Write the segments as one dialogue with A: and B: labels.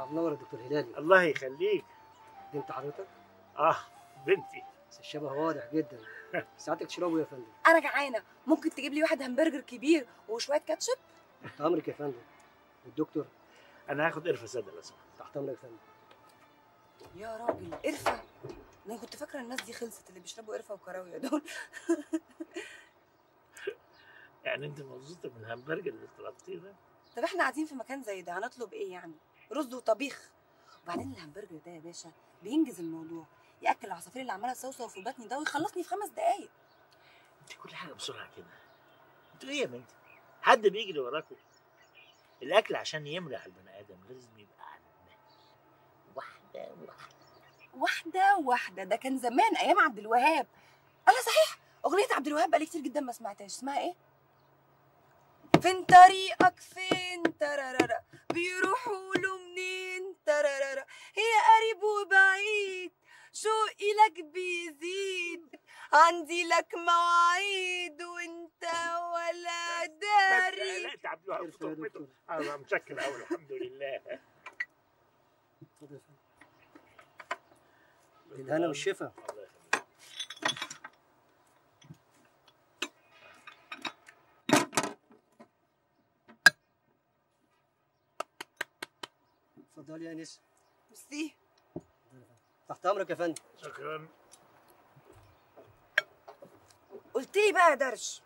A: منور يا دكتور هلالي.
B: الله يخليك.
A: بنت حضرتك؟
B: بنتي.
A: بس الشبه واضح جدا. ساعتك تشربوا يا فندم؟
C: انا جعانه، ممكن تجيب لي واحد همبرجر كبير وشويه كاتشب؟
A: تحت امرك يا فندم. والدكتور؟
B: انا هاخد قرفه ساده لو سمحت.
A: تحت امرك يا فندم.
C: يا راجل قرفه؟ ده انا كنت فاكره الناس دي خلصت اللي بيشربوا قرفه وكراويه دول.
B: يعني انت مبسوطه من الهمبرجر اللي طلبتيه ده؟
C: طب احنا قاعدين في مكان زي ده هنطلب ايه يعني؟ رز وطبيخ. وبعدين الهمبرجر ده يا باشا بينجز الموضوع، ياكل العصافير اللي عماله تصوصو في بطني ده ويخلصني في 5 دقايق.
B: انت كل حاجه بسرعه كده. انتوا ايه يا بنتي؟ حد بيجري وراكم؟ الاكل عشان يملى على البني ادم لازم يبقى على المهل، واحده واحده.
C: واحده ده كان زمان ايام عبد الوهاب. انا صحيح اغنيه عبد الوهاب بقالي كتير جدا ما سمعتهاش، اسمها ايه؟ فين طريقك فين ترارارا بيروحوا له منين ترارارا هي قريب وبعيد شوقي لك بيزيد عندي لك مواعيد وانت ولا داري.
B: لا عبد الوهاب في تهمته. انا متشكر قوي الحمد لله.
A: اتفضل يا فندم. الهنا والشفا.
B: الله يخليك.
A: اتفضلي يا انس.
C: ميرسي.
A: تحت امرك يا فندم.
B: شكرا.
C: قلت لي بقى يا درش،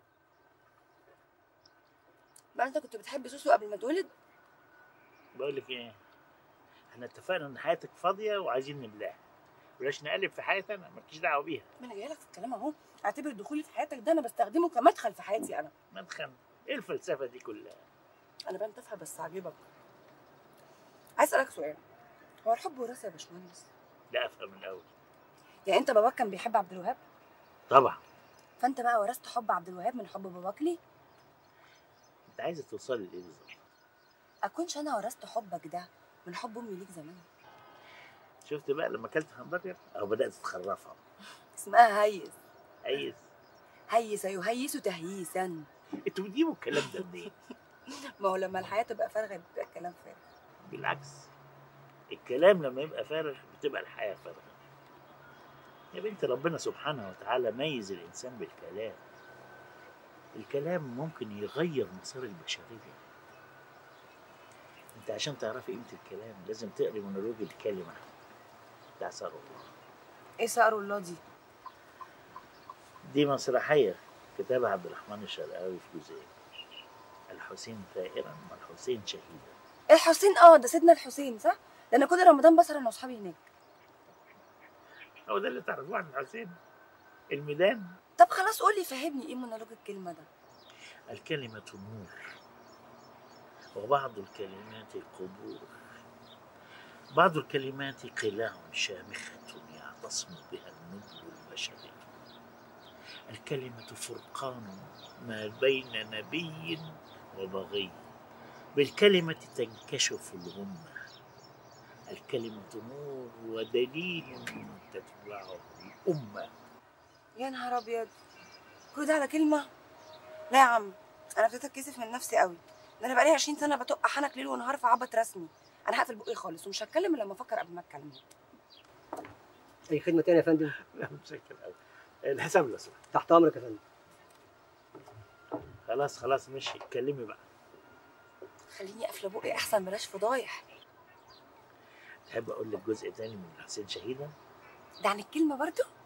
C: بقى انت كنت بتحب سوسو قبل ما اتولد؟
B: بقول لك ايه، احنا اتفقنا ان حياتك فاضيه وعايزين نملاها، بلاش نقلب في حياتي انا، مالكيش دعوه بيها.
C: ما انا جايه لك في الكلام اهو، اعتبر دخولي في حياتك ده انا بستخدمه كمدخل في حياتي انا.
B: مدخل؟ ايه الفلسفه دي كلها؟
C: انا بقى تافهه بس عاجبك. عايز اسالك سؤال، هو الحب وراثه يا باشمهندس؟
B: لا افهم الاول.
C: يعني انت باباك كان بيحب عبد الوهاب؟
B: طبعا.
C: فانت بقى ورثت حب عبد الوهاب من حب باباك ليه؟
B: انت عايزه توصلي لايه بالظبط؟
C: اكونش انا ورثت حبك ده من حب امي ليك زمان؟
B: شفت بقى لما اكلت همبرجر او بدات تخرفها؟
C: اسمها هيس.
B: هيس؟
C: هيس يهيس تهييسا.
B: انتوا بتجيبوا الكلام ده منين؟
C: ما هو لما الحياه تبقى فارغه بيبقى الكلام فارغ.
B: بالعكس، الكلام لما يبقى فارغ بتبقى الحياه فارغه. يا بنت ربنا سبحانه وتعالى ميز الانسان بالكلام. الكلام ممكن يغير مسار البشريه. انت عشان تعرفي قيمه الكلام لازم تقري مونولوج الكلمه بتاع ثروت الله.
C: ايه ثأر الله دي؟
B: دي مسرحيه كتبها عبد الرحمن الشرقاوي في جزئين، الحسين ثائرا والحسين شهيدا.
C: الحسين ده سيدنا الحسين صح؟ ده انا كل رمضان بسهر انا واصحابي هناك.
B: هو ده اللي تعرفوه عن الحسين؟ الميدان.
C: طب خلاص قولي فهمني ايه مونولوج الكلمه ده؟
B: الكلمة نور وبعض الكلمات قبور، بعض الكلمات قلاع شامخة يعتصم بها النبل البشري. الكلمة فرقان ما بين نبي وبغي، بالكلمة تنكشف الغمة. الكلمة نور ودليل تتبعه الأمة.
C: يا نهار ابيض، كل ده على كلمه؟ لا يا عم، انا ابتديت اتكسف من نفسي قوي. ده انا بقالي 20 سنه بطق حنك ليل ونهار في عبط رسمي. انا هقفل بقي خالص ومش هتكلم الا لما افكر قبل ما اتكلم.
A: اي خدمه تانية يا فندم؟
B: لا متشكر قوي. الحساب لو سمحت.
A: تحت امرك يا فندم.
B: خلاص ماشي، اتكلمي بقى.
C: خليني قافله بقي احسن، بلاش فضايح.
B: تحب اقول لك جزء تاني من حسين شهيدا؟
C: ده عن الكلمه برضو؟